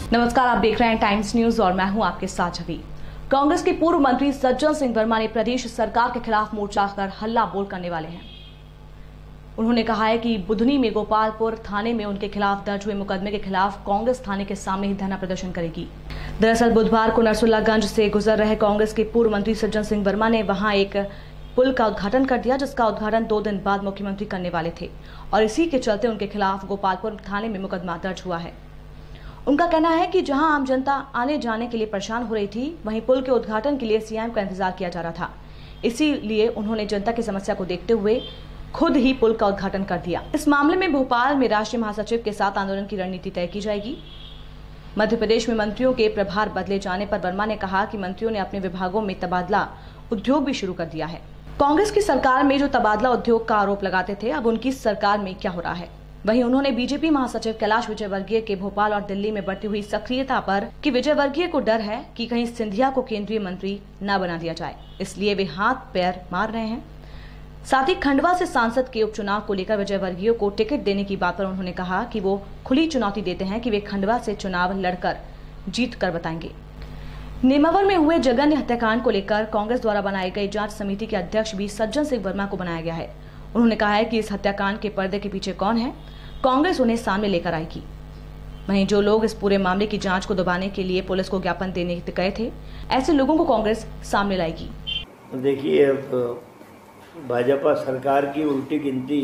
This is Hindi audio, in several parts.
नमस्कार, आप देख रहे हैं टाइम्स न्यूज और मैं हूं आपके साथ छवि। कांग्रेस के पूर्व मंत्री सज्जन सिंह वर्मा ने प्रदेश सरकार के खिलाफ मोर्चा कर हल्ला बोल करने वाले हैं। उन्होंने कहा है कि बुधनी में गोपालपुर थाने में उनके खिलाफ दर्ज हुए मुकदमे के खिलाफ कांग्रेस थाने के सामने ही धरना प्रदर्शन करेगी। दरअसल बुधवार को नरसुल्लागंज से गुजर रहे कांग्रेस के पूर्व मंत्री सज्जन सिंह वर्मा ने वहां एक पुल का उद्घाटन कर दिया, जिसका उद्घाटन 2 दिन बाद मुख्यमंत्री करने वाले थे और इसी के चलते उनके खिलाफ गोपालपुर थाने में मुकदमा दर्ज हुआ है। उनका कहना है कि जहां आम जनता आने जाने के लिए परेशान हो रही थी, वहीं पुल के उद्घाटन के लिए सीएम का इंतजार किया जा रहा था। इसीलिए उन्होंने जनता की समस्या को देखते हुए खुद ही पुल का उद्घाटन कर दिया। इस मामले में भोपाल में राष्ट्रीय महासचिव के साथ आंदोलन की रणनीति तय की जाएगी। मध्य प्रदेश में मंत्रियों के प्रभार बदले जाने पर वर्मा ने कहा कि मंत्रियों ने अपने विभागों में तबादला उद्योग भी शुरू कर दिया है। कांग्रेस की सरकार में जो तबादला उद्योग का आरोप लगाते थे, अब उनकी सरकार में क्या हो रहा है। वहीं उन्होंने बीजेपी महासचिव कैलाश विजयवर्गीय के भोपाल और दिल्ली में बढ़ती हुई सक्रियता पर कि विजयवर्गीय को डर है कि कहीं सिंधिया को केंद्रीय मंत्री न बना दिया जाए, इसलिए वे हाथ पैर मार रहे हैं। साथ ही खंडवा से सांसद के उपचुनाव को लेकर विजयवर्गीय को टिकट देने की बात पर उन्होंने कहा कि वो खुली चुनौती देते हैं कि वे खंडवा से चुनाव लड़कर जीत कर बताएंगे। नेमावर में हुए जघन्य हत्याकांड को लेकर कांग्रेस द्वारा बनाई गई जांच समिति के अध्यक्ष भी सज्जन सिंह वर्मा को बनाया गया है। उन्होंने कहा है कि इस हत्याकांड के पर्दे के पीछे कौन है, कांग्रेस उन्हें सामने लेकर आएगी। वहीं जो लोग इस पूरे मामले की जांच को दबाने के लिए पुलिस को ज्ञापन देने गए थे, ऐसे लोगों को कांग्रेस सामने लाएगी। देखिए, अब भाजपा सरकार की उल्टी गिनती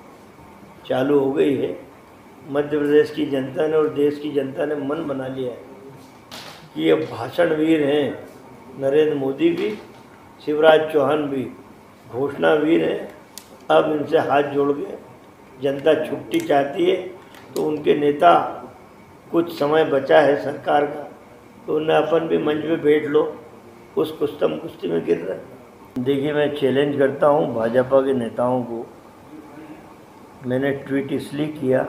चालू हो गई है। मध्य प्रदेश की जनता ने और देश की जनता ने मन बना लिया है कि ये भाषणवीर हैं। नरेंद्र मोदी भी, शिवराज चौहान भी घोषणावीर हैं। अब इनसे हाथ जोड़ के जनता छुट्टी चाहती है, तो उनके नेता कुछ समय बचा है सरकार का, तो उन्हें अपन भी मंच पे बैठ लो, उस कुश्तम कुश्ती में गिर रहे हैं। देखिए, मैं चैलेंज करता हूँ भाजपा के नेताओं को। मैंने ट्वीट इसलिए किया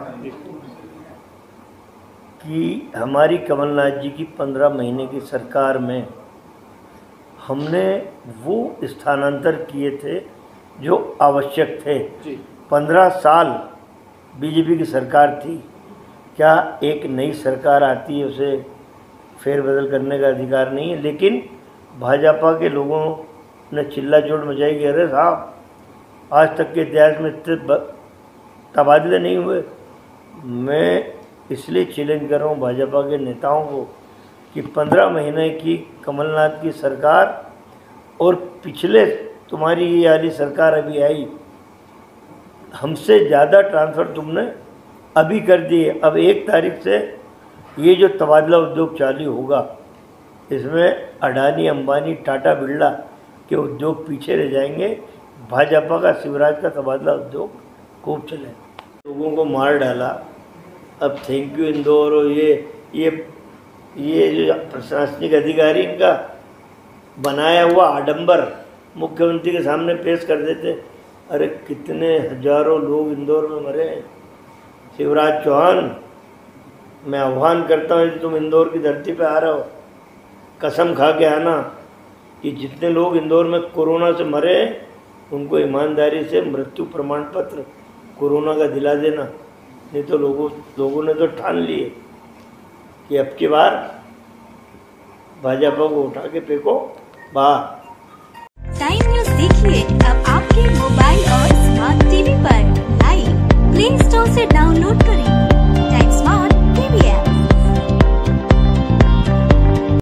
कि हमारी कमलनाथ जी की 15 महीने की सरकार में हमने वो स्थानांतर किए थे जो आवश्यक थे। 15 साल बीजेपी की सरकार थी। क्या एक नई सरकार आती है उसे फेरबदल करने का अधिकार नहीं है? लेकिन भाजपा के लोगों ने चिल्ला चोट मचाई कि अरे साहब, आज तक के इतिहास में इतने तबादले नहीं हुए। मैं इसलिए चैलेंज कर रहा हूँ भाजपा के नेताओं को कि 15 महीने की कमलनाथ की सरकार और पिछले तुम्हारी ये वाली सरकार अभी आई, हमसे ज़्यादा ट्रांसफ़र तुमने अभी कर दिए। अब 1 तारीख से ये जो तबादला उद्योग चालू होगा, इसमें अडानी, अंबानी, टाटा, बिरला के उद्योग पीछे रह जाएंगे। भाजपा का, शिवराज का तबादला उद्योग खूब चलेगा। लोगों को मार डाला। अब थैंक यू इंदौर और ये जो प्रशासनिक अधिकारी, इनका बनाया हुआ आडंबर मुख्यमंत्री के सामने पेश कर देते। अरे कितने हजारों लोग इंदौर में मरे हैं। शिवराज चौहान, मैं आह्वान करता हूँ कि तुम इंदौर की धरती पे आ रहे हो, कसम खा के आना कि जितने लोग इंदौर में कोरोना से मरे हैं, उनको ईमानदारी से मृत्यु प्रमाण पत्र कोरोना का दिला देना। नहीं तो लोगों ने तो ठान लिए कि अब की बार भाजपा को उठा के फेंको बाहर। टाइम न्यूज देखिए अब आपके मोबाइल और स्मार्ट टीवी पर। लाइव प्ले स्टोर से डाउनलोड करें।